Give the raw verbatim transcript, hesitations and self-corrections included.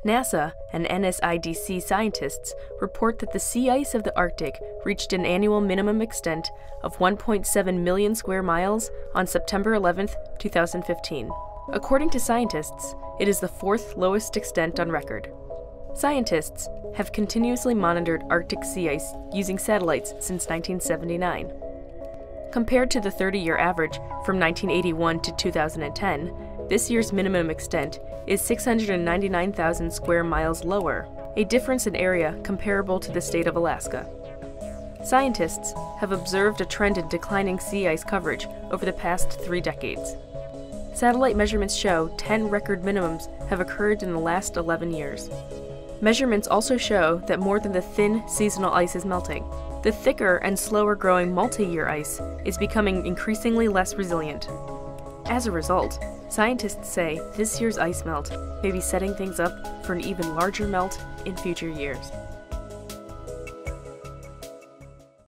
NASA and N S I D C scientists report that the sea ice of the Arctic reached an annual minimum extent of one point seven million square miles on September eleventh, two thousand fifteen. According to scientists, it is the fourth lowest extent on record. Scientists have continuously monitored Arctic sea ice using satellites since nineteen seventy-nine. Compared to the thirty-year average from nineteen eighty-one to two thousand ten, this year's minimum extent is six hundred ninety-nine thousand square miles lower, a difference in area comparable to the state of Alaska. Scientists have observed a trend in declining sea ice coverage over the past three decades. Satellite measurements show ten record minimums have occurred in the last eleven years. Measurements also show that more than the thin, seasonal ice is melting. The thicker and slower-growing multi-year ice is becoming increasingly less resilient. As a result, scientists say this year's ice melt may be setting things up for an even larger melt in future years.